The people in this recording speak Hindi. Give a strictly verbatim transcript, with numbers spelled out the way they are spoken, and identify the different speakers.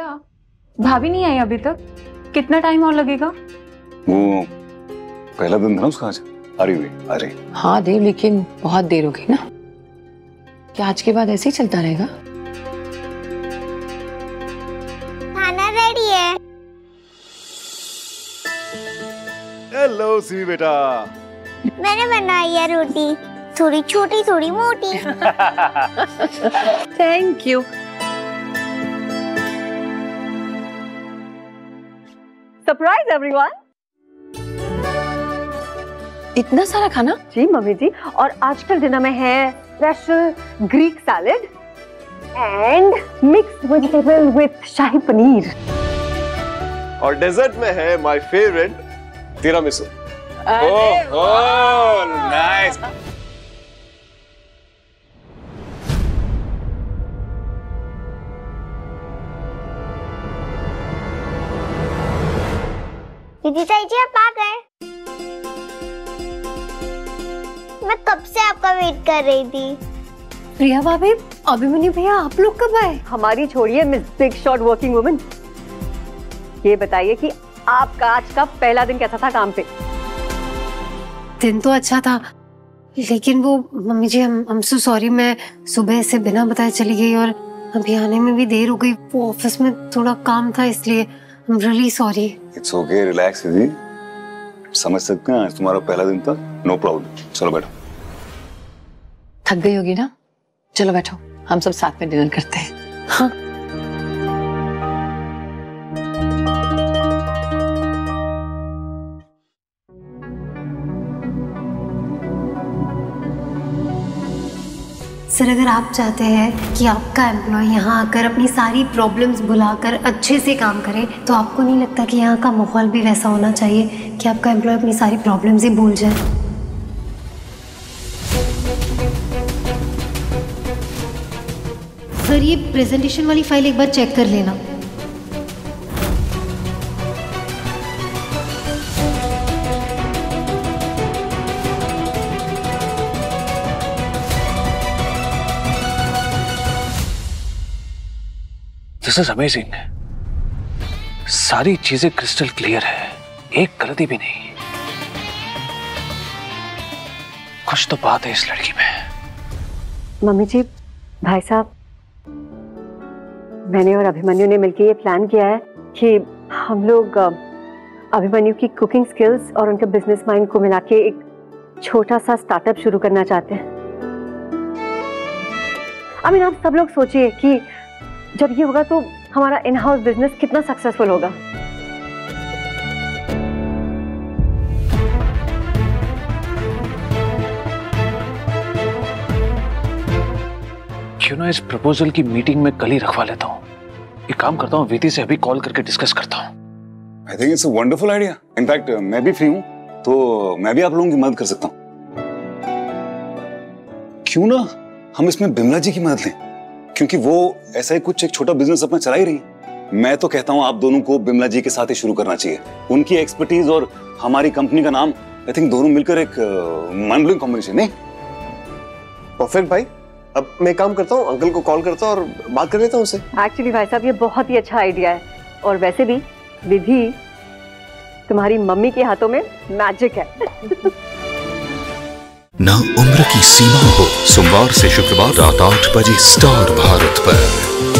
Speaker 1: भाभी नहीं आई अभी तक? कितना टाइम और लगेगा?
Speaker 2: वो पहला दिन था ना उसका आज। आ रही हुई आ रही।
Speaker 3: हाँ देव, लेकिन बहुत देर हो गई ना। क्या आज के बाद ऐसे ही चलता रहेगा?
Speaker 4: खाना रेडी है।
Speaker 2: हेलो सीवी बेटा।
Speaker 4: मैंने बनाई है रोटी, थोड़ी छोटी थोड़ी मोटी।
Speaker 3: Thank you.
Speaker 5: Surprise everyone.
Speaker 3: इतना सारा खाना?
Speaker 5: जी मम्मी जी, और आजकल डिनर में है special Greek salad and mixed vegetable with shahi paneer.
Speaker 6: और डेजर्ट में है my favourite tiramisu.
Speaker 2: Oh oh nice.
Speaker 4: दीदी ताई जी आप आ गए। मैं कब से आपका वेट कर रही थी।
Speaker 5: प्रिया भाभी, अभिमन्यु भैया, आप लोग कब आए? हमारी छोड़िए miss big shot working woman, ये बताइए कि आपका आज का पहला दिन कैसा था काम पे?
Speaker 7: दिन तो अच्छा था, लेकिन वो मम्मी जी हम हम सो सॉरी, मैं सुबह से बिना बताए चली गई और अभी आने में भी देर हो गई। वो ऑफिस में थोड़ा काम था, इसलिए I am really sorry.
Speaker 2: It's okay, relax दीदी, समझ सकते हैं आज तुम्हारा पहला दिन था। नो प्रॉब्लम, चलो बैठो।
Speaker 3: थक गई होगी ना, चलो बैठो, हम सब साथ में डिनर करते हैं।
Speaker 7: हाँ सर, अगर आप चाहते हैं कि आपका एम्प्लॉय यहाँ आकर अपनी सारी प्रॉब्लम्स भुलाकर अच्छे से काम करे, तो आपको नहीं लगता कि यहाँ का माहौल भी वैसा होना चाहिए कि आपका एम्प्लॉय अपनी सारी प्रॉब्लम्स ही भूल जाए? सर, ये प्रेजेंटेशन वाली फाइल एक बार चेक कर लेना।
Speaker 8: This is amazing. सारी चीजें क्रिस्टल क्लियर है, एक गलती भी नहीं। कुछ तो बात है इस लड़की में।
Speaker 5: मम्मी जी, भाई साहब, मैंने और अभिमन्यु ने मिलकर ये प्लान किया है कि हम लोग अभिमन्यु की कुकिंग स्किल्स और उनके बिजनेस माइंड को मिला के एक छोटा सा स्टार्टअप शुरू करना चाहते हैं। आई मीन, आप सब लोग सोचिए कि जब ये होगा तो हमारा इन हाउस बिजनेस कितना सक्सेसफुल होगा।
Speaker 8: क्यों ना इस प्रपोजल की मीटिंग में कल ही रखवा लेता हूँ। एक काम करता हूँ, वीति से अभी कॉल करके डिस्कस करता हूँ।
Speaker 2: I think it's a wonderful idea. In fact मैं भी फ्री हूँ, तो मैं भी आप लोगों की मदद कर सकता हूँ। क्यों ना हम इसमें बिमला जी की मदद लें, क्योंकि वो ऐसा ही कुछ एक छोटा बिजनेस अपना चला ही रही है। मैं तो कहता हूँ आप दोनों को बिमला जी के साथ ही शुरू करना चाहिए। उनकी एक्सपर्टीज और हमारी कंपनी का नाम, आई थिंक दोनों मिलकर एक माइंड ब्लोइंग कॉम्बिनेशन। नहीं?
Speaker 6: परफेक्ट भाई, अब मैं काम करता हूँ, अंकल को कॉल करता हूँ और बात कर लेता हूँ उससे।
Speaker 5: एक्चुअली भाई साहब, ये बहुत ही अच्छा आइडिया है, और वैसे भी विधि तुम्हारी मम्मी के हाथों में मैजिक है।
Speaker 9: ना उम्र की सीमा हो, सोमवार से शुक्रवार रात आठ बजे स्टार भारत पर।